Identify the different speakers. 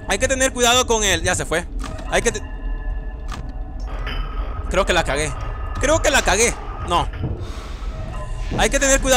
Speaker 1: Hay que tener cuidado con él. Ya se fue. Hay que... Creo que la cagué. Creo que la cagué. No. Hay que tener cuidado.